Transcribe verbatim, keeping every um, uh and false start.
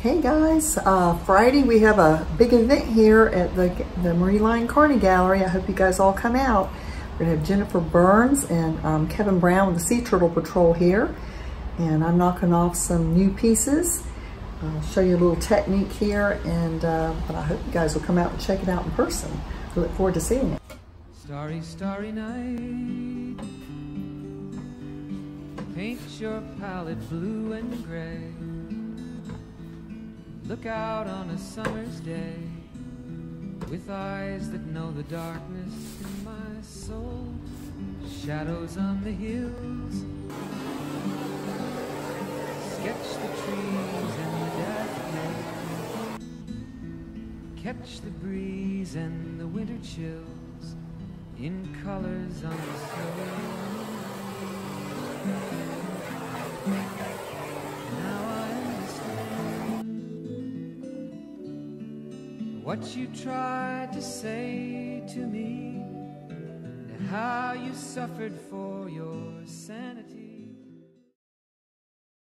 Hey guys, uh, Friday we have a big event here at the, the Lyon Carney Gallery. I hope you guys all come out. We're gonna have Jennifer Burns and um, Kevin Brown with the Sea Turtle Patrol here. And I'm knocking off some new pieces. I'll show you a little technique here, and uh, but I hope you guys will come out and check it out in person. I look forward to seeing it. Starry, starry night, paint your palette blue and gray. Look out on a summer's day with eyes that know the darkness in my soul. Shadows on the hills, sketch the trees and the daffodils, catch the breeze and the winter chills in colors on the soul. What you tried to say to me, and how you suffered for your sanity.